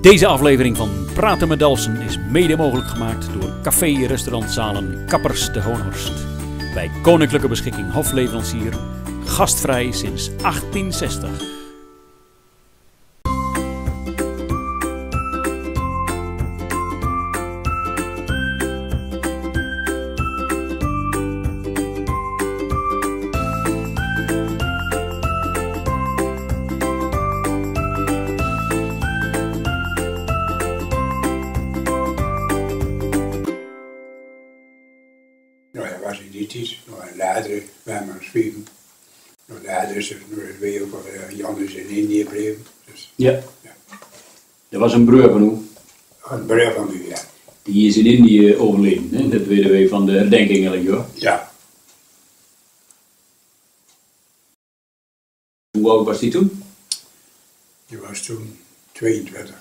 Deze aflevering van Praten met Dalfsen is mede mogelijk gemaakt door Café Restaurantzalen Kappers te Hoonhorst. Bij koninklijke beschikking hofleverancier, gastvrij sinds 1860. Nou, dat was in die tijd. Nou, en later, wij maar schreven. Nou, later is het weer over Jan is in Indië gebleven. Dus, ja. Dat was een broer van u. een broer van u, ja. Die is in Indië overleden, hè? Dat weten we van de herdenking elk jaar. Ja. Hoe oud was die toen? Die was toen 22.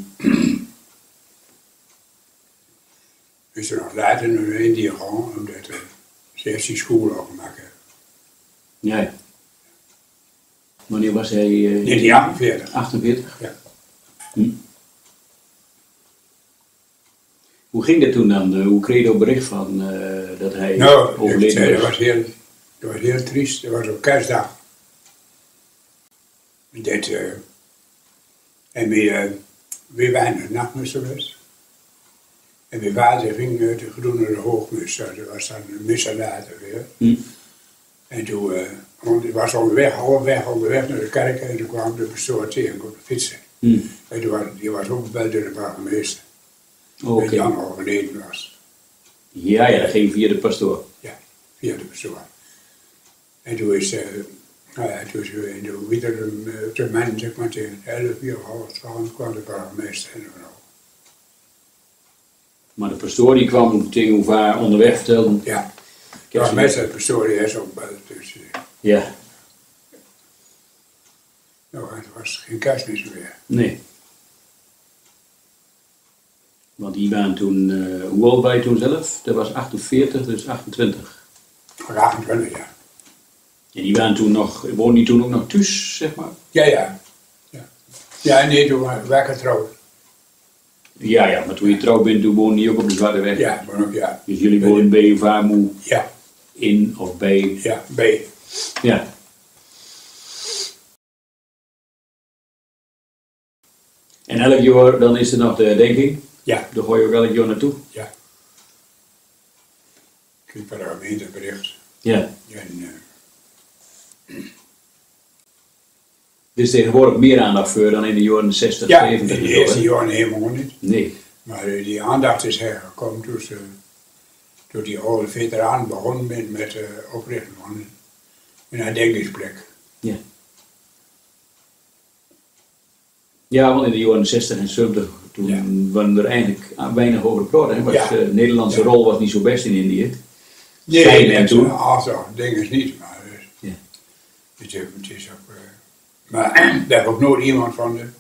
Is er nog later naar Indië gegaan, omdat ze eerst die school afgemaakt hebben. Ja. Wanneer was hij? 1948. 48? Ja. Hoe ging dat toen dan? Hoe kreeg je ook bericht van dat hij Nou, overleden dat was? was heel triest. Dat was op kerstdag. En we waren het nachtmis geweest. En mijn vader ging de groene hoogmis. Dat was dan een missa later weer. En toen was halfweg onderweg naar de kerk en toen kwam de pastoor tegen op de fietsen. En die was ook gebeld door de burgemeester. Oké. Die Jan overleden was. Ja, dat ging via de pastoor. Ja, via de pastoor. En toen is in de witteren termijn, zeg maar, tegen 11 uur, half 12 kwam de burgemeester en zo. Maar de pastoor die kwam tegen hoe vaar onderweg vertelde. Ja, de burgemeester en de pastoor die is ook gebeld. Dus, Ja. nou, het was geen kerstmis meer. Nee. Want die waren toen, hoe oud was je toen zelf? Dat was 48, dus 28. Voor 28 jaar. En die waren toen nog, woonden die toen ook nog thuis, zeg maar? Ja. Ja, nee, toen waren we getrouwd. Ja, maar toen je trouw bent, toen woonde je ook op de Zwarte Weg. Ja, maar ook ja. Dus jullie woonden bij je vaarmoe Ja, in of bij? ja, B. Ja. En elk jaar, dan is er nog de herdenking. Ja, Daar gooi je ook elk jaar naartoe. ja. Ik kreeg bij de gemeente bericht. Ja. En, Er is tegenwoordig meer aandacht voor dan in de jaren 60, ja, 70. in de en zo, eerste hè? jaren helemaal niet. Nee. Maar die aandacht is hergekomen toen die oude veteraan begon met oprichten van een herdenkingsplek. Ja. Ja, want in de jaren 60 en 70, toen waren er eigenlijk weinig over gepraat. De Nederlandse rol was niet zo best in Indië. Zijn en toen. Also, denk ik niet, maar Ja. het is ook... maar daar heeft ook nooit iemand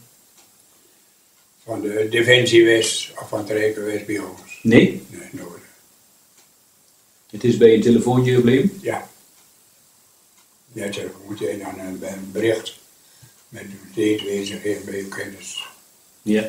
van de Defensie West of van het Rijken West bij ons. Nee? Nee, nooit. Het is bij een telefoontje gebleven? Ja. Ja, telefoontje en dan een bericht met leedwijzigheden bij uw kennis. Ja.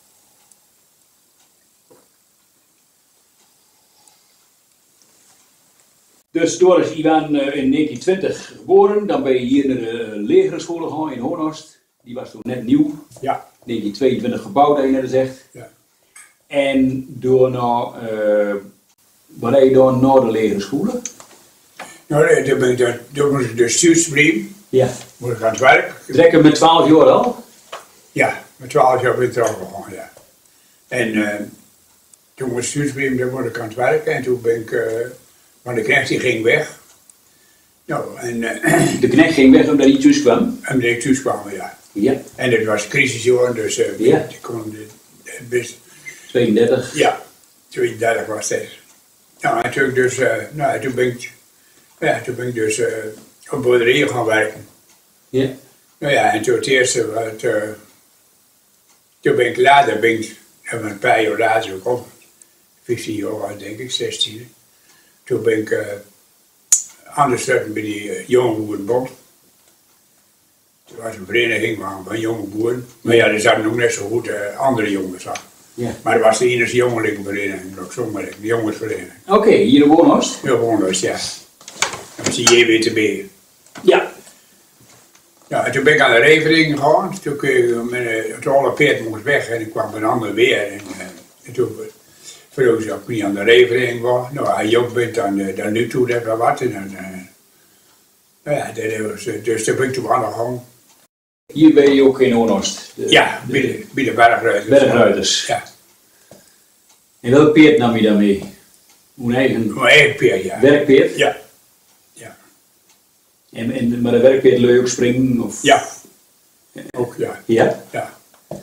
Dus toen is Iwan in 1920 geboren, dan ben je hier naar de legerschool gegaan in Hoonhorst. Die was toen net nieuw, Ja. 1922 gebouwd, dat je net zegt. Ja. En door nou, wat heb je dan na de legerscholen? Nou, toen moest ik de stuursbrief, Ja. moest ik aan het werk. Trekken met 12 jaar al? Ja, met 12 jaar ben ik er al gegaan, ja. En toen moest ik stuursbrief, dan moest ik aan het werk en toen ben ik... want de knecht die ging weg. Nou, en De knecht ging weg omdat hij thuis kwam? omdat ik thuis kwam, ja. Ja. En het was crisisjaar, dus Ja. die kon best... 32? Ja, 32 was dat. Nou, en toen, dus, toen ben ik dus op boerderijen gaan werken. Ja. Nou ja, en toen het eerste, toen ben ik later, een paar jaar later gekomen. 15 jaar oud, denk ik, 16. Toen ben ik aan de stukken bij die jonge boerenbond. was een vereniging van jonge boeren. Maar ja, er zaten ook net zo goed andere jongens aan. Ja. Maar dat was de enige jongelingenvereniging, dat zo maar de jongensvereniging. Oké, hier in Woonhorst? Ja, Woonhorst, ja. Dat was die JWTB. Ja. Ja, en toen ben ik aan de Revering gegaan. Toen het alle peert moest weg en ik kwam een ander weer. En toen vroeg ze of ik niet aan de Revering was. Nou, als je jong bent, dan nu toe dat wel wat. En dan, ja, dus toen ben ik toen aan de gang. Hier ben je ook in Woonhorst? Ja, bij de Bergruiters. Bergruiters. Ja. En welk peert nam je dan mee? Een eigen peert, ja. Werkpeert? Ja. En met een werkpeert leuk ook springen? Of? Ja. Ook, ja. Ja? Ja.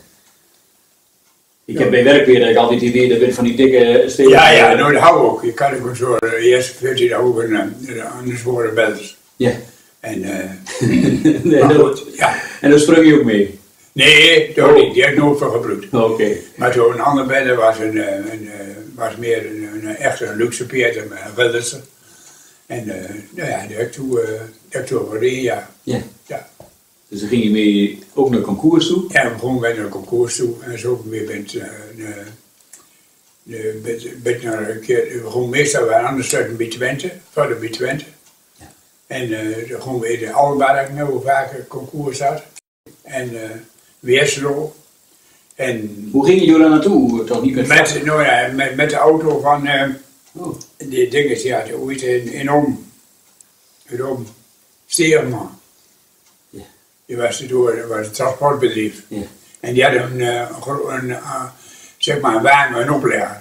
Ik heb bij werkpeert altijd het idee dat ik van die dikke stenen... Ja, nou dat hou ik ook. Je kan ook zo, eerst 14 ook een zware bels. Ja. En, nee, goed, ja. En dan sprong je ook mee? Nee, toch niet. Die heb ik nooit van gebruikt. Oké. Maar toen een ander bende was meer echt een luxe peert, een Wilderse. En nou ja, die heb ik toen gereden, ja. Ja. Ja. Dus dan ging je mee ook naar concours toe? Ja, we begonnen bij een concours toe en zo weer bent naar een keer, we gewoon meestal weer anders uit bij Twente, verder bij Twente. Ja. En dan gewoon weer in Allenberg, hoe vaak een concours had. En Weerselo. En hoe ging je daar naartoe? Toch niet met de auto van die dingen, die had ooit in Om Steerman. Ja. Die was dat was een transportbedrijf. Ja. En die hadden zeg maar een wagen, een oplegger.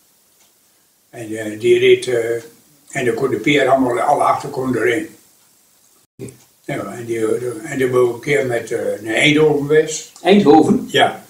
En die reed, en dan kon de peer allemaal, alle achterkonden erin. Ja, en die wou een keer naar Eindhoven geweest. Eindhoven? Ja.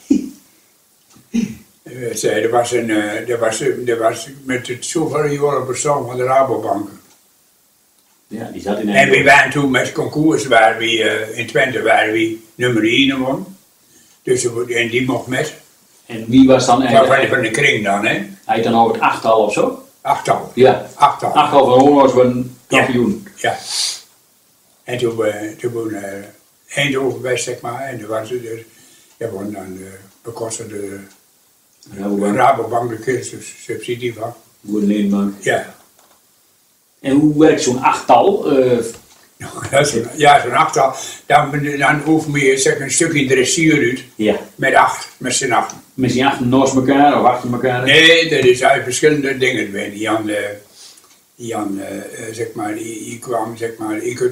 Er was met het zoveel jaren bestaan van de Rabobank. Ja, die zat in En Eindhoven. we waren toen met concours, waren we, in Twente waren we nummer 1 geworden. Dus en die mocht met. En wie was dan Maar eigenlijk? van de kring dan, hè? Hij had dan over het 8-tal of zo? 8-tal. Ja. 8-tal. 8-tal van Woonhorst was een kampioen. Ja. En toen Eindhoven best, zeg maar. En toen was het dus, ja, won dan bekostte de Rabobank de subsidie van. Boerenleenbank. Ja. En hoe werkt zo'n 8-tal? Ja, zo'n 8-tal. Dan hoeven we zeg, een stukje dressuur uit. Ja. Met z'n 8. Met z'n 8 naast elkaar of achter elkaar? Nee, dat is uit verschillende dingen. Zeg maar, die kwam, zeg maar, hoe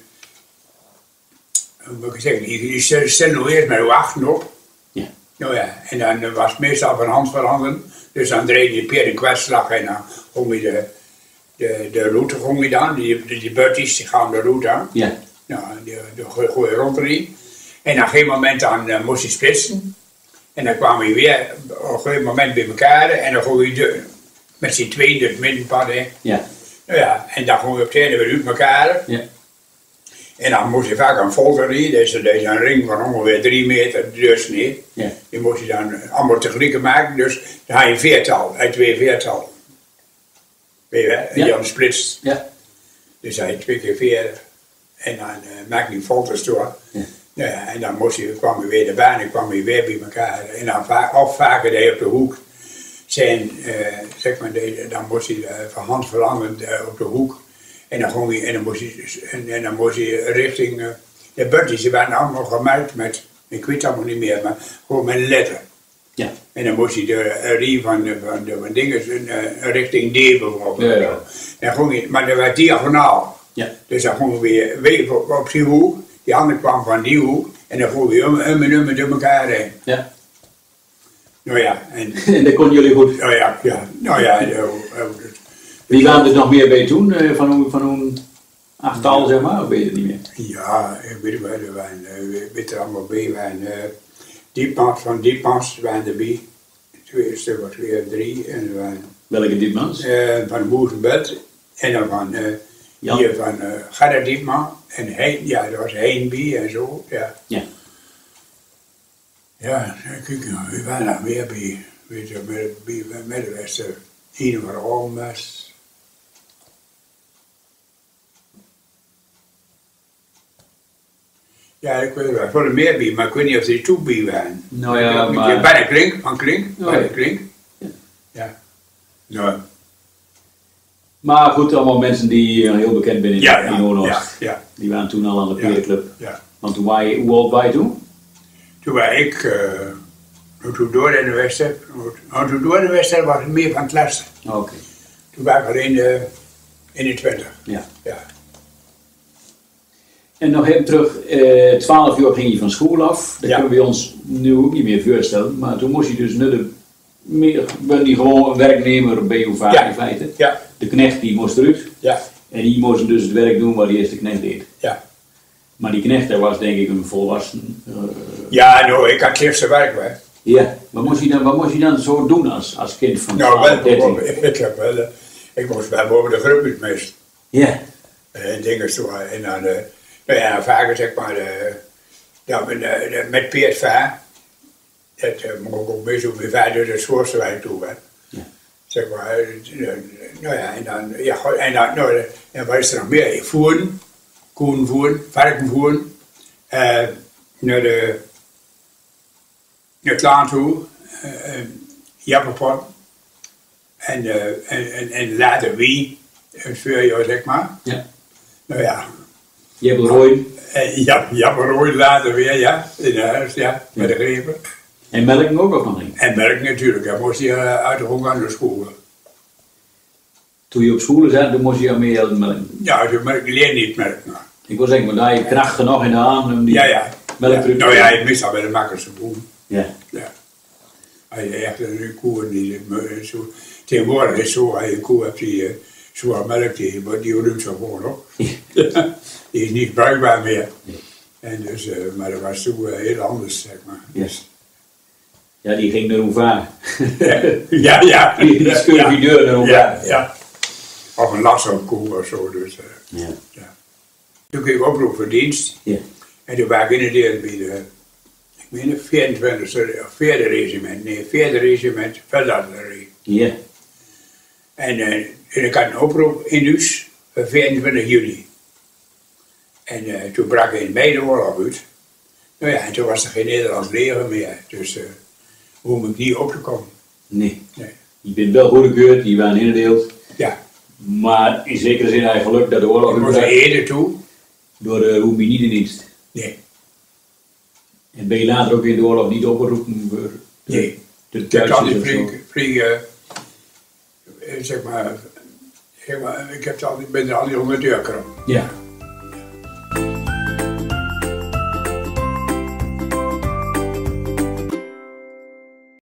moet ik zeggen, die stelde nog eerst met uw 8 op. Ja. Nou ja, en dan was het meestal van hand veranderen. Dus dan dreef je peer een kwartslag en dan ging je de route ging je dan. Die butties die gaan de route aan. Ja. Nou, die gooi je rond erin. En op een gegeven moment dan moest je splitsen. En dan kwamen je weer op een gegeven moment bij elkaar en dan gooi je met z'n tweeën het middenpad in. Ja. Nou ja, en dan gooi je op het einde weer uit elkaar. Ja. En dan moest je vaak een folder in, dus een ring van ongeveer 3 meter doorsnee. Ja. Die moest je dan allemaal tegelijk maken, dus dan had je een veertal, uit 2 veertal. Weet je wel, en Ja. dan splitst. Ja. Dus hij 2 keer 4 en dan maak je folders door. Ja. Nou ja, en dan kwam je weer erbij en kwam je weer bij elkaar. En dan vaker dat je op de hoek zijn, zeg maar, dan moest je van hand veranderen op de hoek. En dan moest je richting, de butties, die waren allemaal gemaakt met, ik weet het allemaal niet meer, maar gewoon met een letter. Ja. En dan moest je de rie van dingen richting D bijvoorbeeld. Ja. Maar dat was diagonaal. Ja. Dus dan gingen we weer op die hoek, die andere kwam van die hoek, en dan gingen we door elkaar heen. Ja. Nou ja, en En dat konden jullie goed. nou ja. Wie waren er nog meer bij toen? Van een 8-tal, zeg maar? Of weet je het niet meer? Ja, ik weet het wel, we weten er allemaal bij. Van Diepmans waren erbij. 2 stukken, 2 of 3. En Welke Diepmans? van Boezenbed. En dan van, hier van Gerda Diepman. En Hein, ja, dat was Heinby en zo. Ja. Ja. Ja, kijk, we waren nog meer bij. Weet je, met de rest. Een van Olmers. Ja, ik weet wel. Voor de meer bij, maar ik weet niet of die toe bij waren. Nou ja, maar... Bij de Klink, van Klink. Oh, Bij ja. de Klink. Ja. Ja. Nou, Maar goed, allemaal mensen die heel bekend zijn in Noordoost. Ja, ja, Die waren toen al aan de perenclub. ja. Want toen waar je, hoe oud was je toen? Toen was ik, toen door in de wedstrijd, toen door in de wedstrijd was het meer van klasse. Oké. Toen was ik al in de 20. Ja. Ja. En nog even terug, 12 jaar ging je van school af. Dat Ja. kunnen we ons nu ook niet meer voorstellen. Maar toen moest je dus ben je gewoon een werknemer bij je vader in feite. Ja. De knecht die moest eruit. Ja. En die moest dus het werk doen wat de eerste knecht deed. Ja. Maar die knecht daar was denk ik een volwassen. Ja, nou, ik had het eerste werk bij. Ja, wat moest je dan zo doen als kind van Nou, 12, 13? ik moest bij boven de groep het meest. Ja, En dingen zo. En dan, nou ja, vaker zeg maar, met Peert Vaar. Dat moet ik ook meestal bij vader door de Schoorstewijk toe. Hè. Ja. Zeg maar, nou ja, en wat is er nog meer? Voeren, koen voeren, varken voeren. Naar het land toe, Jappenpot. En later wie, een 4 jaar zeg maar. ja. Nou ja. Je hebt rooien. Jappenrooid later weer, ja. In huis, ja. Met de grepen. En melken ook of nog niet? En melk natuurlijk, dan moest je uit de honger aan de school. Toen je op school zat, toen moest je al meer melken. Ja, dus melk leer niet melk. Nou. Ik wil zeggen, maar daar heb je kracht genoeg in de hand om die Ja. melk terug te Nou ja, het meestal bij de makkelijkste boel. Ja. Ja. Als je echt een koe die zo. Tegenwoordig is het zo, als je een koe hebt die zwaar melk, die ruimt zo gewoon op. Die is niet bruikbaar meer. En dus, maar dat was toen heel anders, zeg maar. Yes. Ja, die ging naar Hoevaar. Ja. Die scheurde die deur naar Hoevaar. Ja. Of een lasselkoe of zo, dus. Ja. Toen kreeg ik oproep voor dienst. Ja. En toen was ik inderdaad bij de, ik meen het 24e of 4e regiment, nee, 4e regiment, veldartillerie. Ja. En ik had een oproep in huis voor 24 juli. En toen brak in mei de oorlog uit. Nou ja, en toen was er geen Nederlands leger meer, dus hoe moet ik die op te komen? Nee. Nee. Je bent wel goedgekeurd, die waren ingedeeld. Ja, Maar in zekere zin had je geluk dat de oorlog ik moest er eerder toe. door de Roeminidendienst. Nee, En ben je later ook in de oorlog niet opgeroepen voor nee. de Ik heb Duitsers altijd of zo? zeg maar, ik heb altijd, ben er altijd onder de deur gekomen. Ja.